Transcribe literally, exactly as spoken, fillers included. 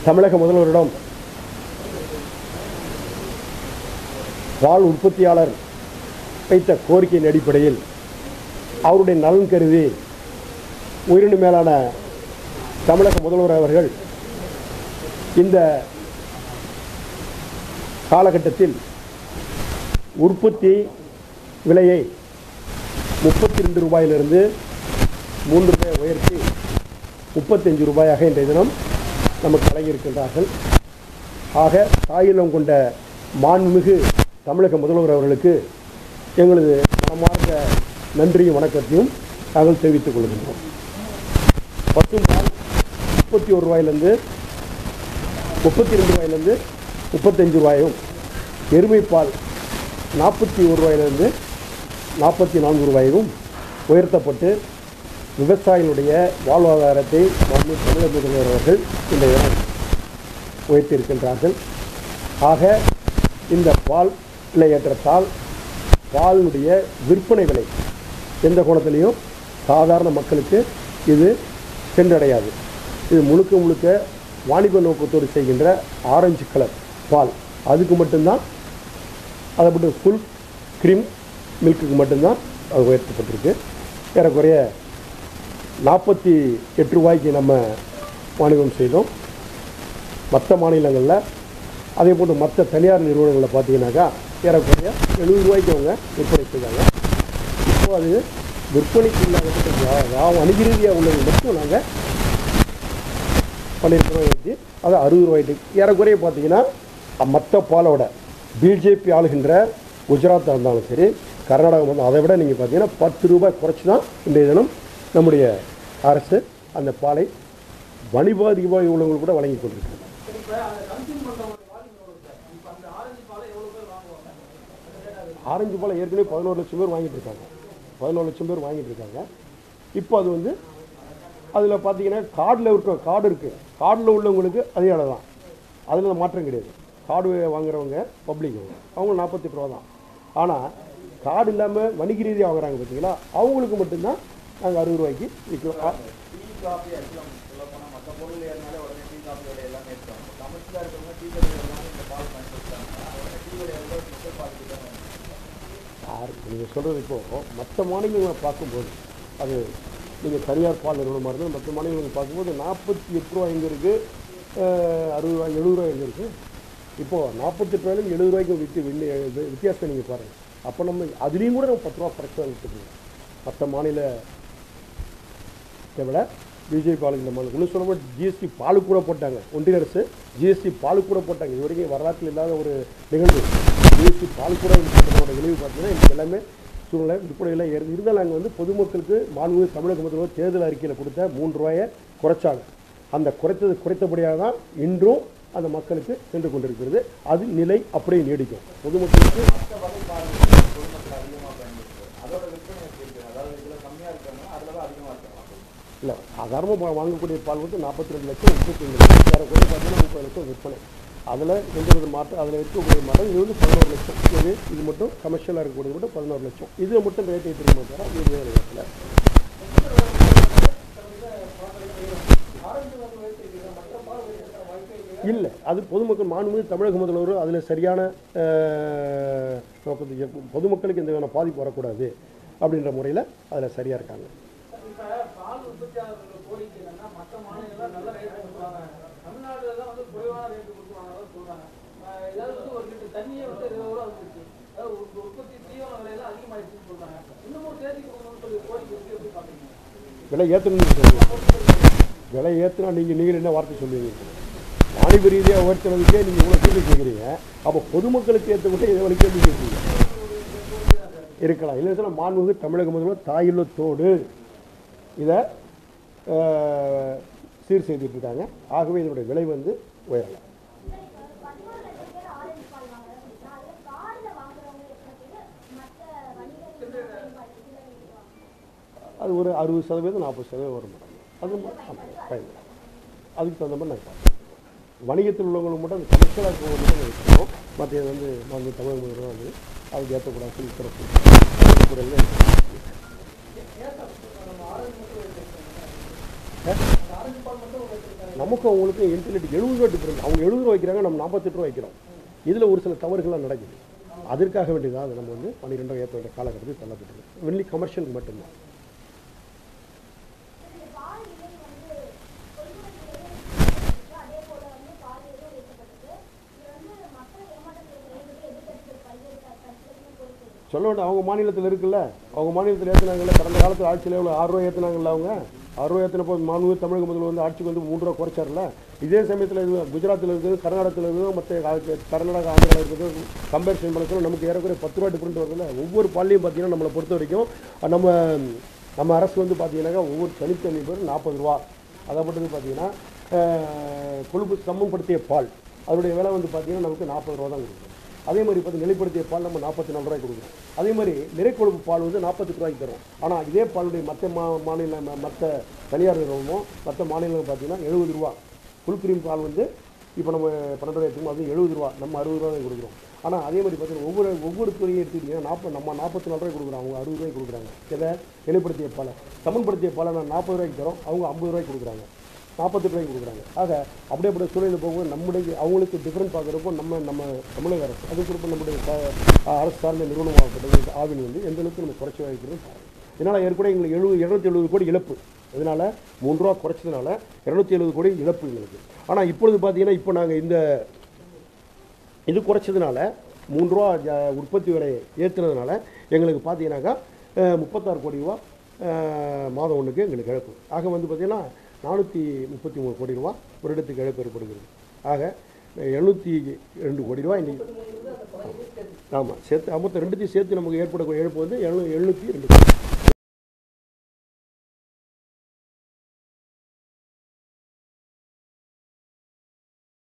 தமிழக முதல்வரிடம் பால் உற்பத்தியாளர் வைத்த கோரிக்கையின் அடிப்படையில் அவருடைய நலன் கருதி உயிரினு மேலான தமிழக முதல்வர் அவர்கள் இந்த காலகட்டத்தில் உற்பத்தி விலையை முப்பத்தி ரெண்டு ரூபாயிலிருந்து மூன்று ரூபாய் உயர்த்தி முப்பத்தஞ்சு ரூபாயாக இன்றைய தினம் நமக்கு வழங்கியிருக்கின்றார்கள். ஆக தாயிலம் கொண்ட மாண்புமிகு தமிழக முதல்வர் அவர்களுக்கு எங்களது மனமார்ந்த நன்றியும் வணக்கத்தையும் நாங்கள் தெரிவித்துக் கொள்கின்றோம். பசும்பால் முப்பத்தி ஒரு ரூபாயிலிருந்து முப்பத்தி ரெண்டு ரூபாயிலிருந்து முப்பத்தஞ்சு ரூபாயும், எருமைப்பால் நாற்பத்தி ஒரு ரூபாயிலிருந்து நாற்பத்தி நான்கு ரூபாயும் உயர்த்தப்பட்டு விவசாயிகளுடைய வாழ்வாதாரத்தை மாண்பு தமிழக முதல்வர் அவர்கள் இந்த உயர்த்தியிருக்கின்றார்கள். ஆக இந்த பால் விலையேற்றத்தால் பாலுடைய விற்பனை விலை எந்த கோணத்திலையும் சாதாரண மக்களுக்கு இது சென்றடையாது. இது முழுக்க முழுக்க வாணிப நோக்கத்தோடு செய்கின்ற ஆரஞ்சு கலர் பால், அதுக்கு மட்டும்தான், அதை மட்டும் ஃபுல் க்ரீம் மில்க்குக்கு மட்டும்தான் அது உயர்த்தப்பட்டிருக்கு. ஏறக்குறைய நாற்பத்தி எட்டு ரூபாய்க்கு நம்ம வாணிபம் செய்தோம். மற்ற மாநிலங்களில் அதே போன்று மற்ற தனியார் நிறுவனங்களில் பார்த்தீங்கன்னாக்கா ஏறக்குறைய எழுபது ரூபாய்க்கு அவங்க விற்பனை செய்தாங்க. இப்போது அது விற்பனைக்கு இல்லாத வணிக ரீதியாக உள்ளது மட்டும் நாங்கள் பண்ணியிருக்கிறோம். ஏற்றி அது அறுபது ரூபாய்க்கு ஏறக்குறைய பார்த்தீங்கன்னா மற்ற பாலோட பிஜேபி ஆளுகின்ற குஜராத்தாக இருந்தாலும் சரி, கர்நாடகம் வந்து அதை விட நீங்கள் பார்த்தீங்கன்னா பத்து ரூபாய் குறைச்சி தான் இன்றைய தினம் நம்முடைய அரசு அந்த பாலை வணிபாதி ரூபாய் உள்ளவங்களுக்கு கூட வழங்கி கொண்டிருக்காங்க. ஆரஞ்சு பாலை ஏற்கனவே பதினோரு லட்சம் பேர் வாங்கிட்டு இருக்காங்க பதினோரு லட்சம் பேர் வாங்கிட்டு இருக்காங்க. இப்போ அது வந்து அதில் பார்த்தீங்கன்னா கார்டில் இருக்க கார்டு இருக்குது, கார்டில் உள்ளவங்களுக்கு அதே அளவு தான், அதில் மாற்றம் கிடையாது. கார்டு வாங்குறவங்க பப்ளிக் அவங்க நாற்பத்தெட்டு ரூபா தான். ஆனால் கார்டு இல்லாமல் வணிக ரீதியாக வாங்குறாங்க பார்த்தீங்களா, அவங்களுக்கு மட்டும்தான் நாங்கள் அறுபது ரூபாய்க்கு விற்கிறோம். நீங்கள் சொல்கிறது இப்போது மற்ற மாநிலங்களை பார்க்கும்போது அது நீங்கள் தனியார் பால் நிறுவனமாக இருந்தால் மற்ற மாநிலங்கள் பார்க்கும்போது நாற்பத்தி எட்டு ரூபா எங்கே இருக்குது, அறுபது ரூபாய் எழுபது ரூபாய் எங்கே இருக்குது. இப்போது நாற்பத்தெட்டு ரூபாயிலும் எழுபது ரூபாய்க்கு வித்து வித்தியாசம் நீங்கள் பாருங்கள். அப்போ நம்ம அதுலேயும் கூட நம்ம பத்து ரூபா குறைச்சி விட்டுருக்கோம். மற்ற மாநிலத்தை விட பிஜேபி பாலுக்கு இந்த மாநிலம் இன்னும் சொல்லும்போது ஜிஎஸ்டி பாலு கூட போட்டாங்க. ஒன்றிய அரசு ஜிஎஸ்டி பாலு கூட போட்டாங்க. இது வரைக்கும் வரலாற்றில் இல்லாத ஒரு நிகழ்வு. ஜிஎஸ்டி பால் கூட போட்டதோட விளைவு பார்த்தீங்கன்னா இன்றைக்கு எல்லாமே சூழ்நிலை விற்பனையில் ஏறி இருந்தால் நாங்கள் வந்து பொதுமக்களுக்கு மாண்பு தமிழக முதல்வர் தேர்தல் அறிக்கையில் கொடுத்த மூன்று ரூபாயை குறைச்சாங்க. அந்த குறைத்தது குறைத்தபடியாக தான் இன்றும் அந்த மக்களுக்கு சென்று கொண்டிருக்கிறது. அது நிலை அப்படியே நீடிக்கும். பொதுமக்களுக்கு இல்லை சாதாரணமாக வாங்கக்கூடிய பால் வந்து நாற்பத்தி ரெண்டு லட்சம் முப்பத்தி ரெண்டு லட்சம் வேறு கூட பார்த்தீங்கன்னா முப்பது லட்சம் விற்பனை. அதில் எந்த வித மாற்றம் அதில் இருக்கக்கூடிய மாற்றம் இது வந்து பதினோரு லட்சம். இது இது மட்டும் கமர்ஷியலாக இருக்கக்கூடியது மட்டும் பதினோரு லட்சம். இதில் மட்டும் ரேட் ஏற்றிருக்க மாட்டாரா இது நேரத்தில் இல்லை. அது பொதுமக்கள் மாண்புமிகு தமிழக முதல்வர் அதில் சரியான நோக்கத்தை பொதுமக்களுக்கு எந்த விதமான பாதிப்பு வரக்கூடாது அப்படின்ற முறையில் அதில் சரியாக இருக்காங்க. விலை ஏற்றணும்னு சொல்லுவீங்க. விலை ஏற்றினா நீங்கள் நீங்கள் என்ன வார்த்தை சொல்லுவீங்க? வாணிப ரீதியாக உயர்த்தினதுக்கே நீங்கள் இவ்வளோ கேள்வி கேட்குறீங்க. அப்போ பொதுமக்களுக்கு ஏற்ற மட்டும் இதை வழி கேள்வி கேட்குறீங்க இருக்கலாம். இல்லை சொன்னால் மாண்புமிகு தமிழக முதல்வர் தாயுள்ளத்தோடு இதை சீர் செய்துட்டு இருக்காங்க. ஆகவே இதனுடைய விலை வந்து உயரலாம். அது ஒரு அறுபது சதவீதம் நாற்பது சதவீதம் வரும். அது பயன் அதுக்கு தகுந்த மாதிரி நாங்கள் பார்ப்போம். வணிகத்தில் உள்ளவங்களுக்கு மட்டும் அந்த கமர்ஷியலாக இருக்கவங்க மட்டும் வைக்கணும். மற்ற வந்து வந்து தமிழக முதல்வர் வந்து அதுக்கு ஏற்றக்கூடாது சொல்லி சிறப்பு குறையில் நமக்கு அவங்களுக்கு இன்டர்நெட் எழுபது ரூபா டிஃபரெண்ட். அவங்க எழுபது ரூபா வைக்கிறாங்க, நம்ம நாற்பத்தெட்டு ரூபா வைக்கிறோம். இதில் ஒரு சில தவறுகள்லாம் நடக்குது. அதற்காக வேண்டியதாக அதை நம்ம வந்து பன்னிரெண்டு ரூபா ஏற்ற வேண்டிய காலகட்டத்தில் தள்ளப்பட்டிருக்கு. வெள்ளி கமர்ஷியலுக்கு மட்டும்தான். சொல்ல வேண்டிய அவங்க மாநிலத்தில் இருக்குல்ல, அவங்க மாநிலத்தில் ஏற்றினாங்கல்ல, கடந்த காலத்தில் ஆட்சியில் எவ்வளோ ஆறு ரூபா ஏற்றினாங்கல்ல, அவங்க ஆறு ரூபா ஏற்றினப்போ மாண்பு தமிழக முதல்வர் வந்து ஆட்சிக்கு வந்து மூன்று ரூபா குறைச்சார்ல. இதே சமயத்தில் இது குஜராத்தில் இருக்குது, கர்நாடகத்தில் இருக்குது, மற்ற கர்நாடகா ஆந்திராவில் இருக்குது, கம்பேரிசன் பண்ண நமக்கு ஏறக்குறைய பத்து ரூபா டிஃப்ரெண்ட் வருதுல்ல. ஒவ்வொரு பாலையும் பார்த்தீங்கன்னா நம்மளை பொறுத்த வரைக்கும் நம்ம நம்ம அரசு வந்து பார்த்தீங்கன்னாக்கா ஒவ்வொரு தனித்தனி பேர் நாற்பது ரூபா. அதை மட்டும் பார்த்தீங்கன்னா கொழுப்பு சமப்படுத்திய பால் அதனுடைய விலை வந்து பார்த்தீங்கன்னா நமக்கு நாற்பது ரூபா தான் கொடுக்குறோம். அதே மாதிரி பார்த்து நிலைப்படுத்திய பால் நம்ம நாற்பத்தி நாலு ரூபாய்க்கு கொடுக்குறோம். அதே மாதிரி நிறைக்கொழுப்பு பால் வந்து நாற்பத்தெட்டு ரூபாய்க்கு தரும். ஆனால் இதே பாலுடைய மற்ற மா மாநில மற்ற தனியார் நிறுவனமும் மற்ற மாநிலங்கள் பார்த்தீங்கன்னா எழுபது ரூபா. ஃபுல் கிரீம் பால் வந்து இப்போ நம்ம பன்னெண்டு ரூபாய் எடுத்துக்கணும், அது எழுபது ரூபா, நம்ம அறுபது ரூபாய் கொடுக்குறோம். ஆனால் அதே மாதிரி பார்த்தீங்கன்னா ஒவ்வொரு ஒவ்வொரு துறையை எடுத்துக்கிட்டிங்கன்னா நாற்பது நம்ம நாற்பத்தி நாலு ரூபாய் கொடுக்குறோம், அவங்க அறுபது ரூபாய்க்கு கொடுக்குறாங்க. இதை நிலைப்படுத்திய பாலை சமன்படுத்திய பாலை நான் நாற்பது ரூபாய்க்கு தரோம், அவங்க ஐம்பது ரூபாய்க்கு கொடுக்குறாங்க, நாற்பத்தெட்டு ரூபாய்க்கு கொடுக்குறாங்க. ஆக அப்படியே அப்படியே சூழலில் போகும்போது நம்முடைய அவங்களுக்கு டிஃப்ரெண்ட் பார்க்குறப்போ நம்ம நம்ம தமிழக அரசு அது குறிப்பாக நம்முடைய அரசு சார்ந்த நிறுவனமாகப்பட்டது ஆவின் வந்து எந்த அளவுக்கு நம்ம குறைச்சி வைக்கிறது. இதனால் ஏற்கனவே எங்களுக்கு எழுபது இரநூத்தி எழுபது கோடி இழப்பு. இதனால் மூன்று ரூபா குறைச்சதுனால இரநூத்தி எழுபது கோடி இழப்பு எங்களுக்கு. ஆனால் இப்பொழுது பார்த்தீங்கன்னா இப்போ நாங்கள் இந்த இது குறைச்சதுனால மூன்று ரூபா உற்பத்தி விலையை ஏற்றுனதுனால எங்களுக்கு பார்த்தீங்கன்னாக்கா முப்பத்தாறு கோடி ரூபா மாதம் ஒன்றுக்கு எங்களுக்கு இழப்பு. ஆக வந்து பார்த்திங்கன்னா நானூற்றி முப்பத்தி மூணு கோடி ரூபா ஒரு இடத்துக்கு இழப்பு ஏற்படுகிறது. ஆக எழுநூற்றி ரெண்டு கோடி ரூபா இன்றைக்கி ஆமாம் சேர்த்து மொத்தம் ரெண்டுத்தையும் சேர்த்து நமக்கு ஏற்படக்கூடிய இழப்பு வந்து எழுநூ எழுநூற்றி ரெண்டு கோடி.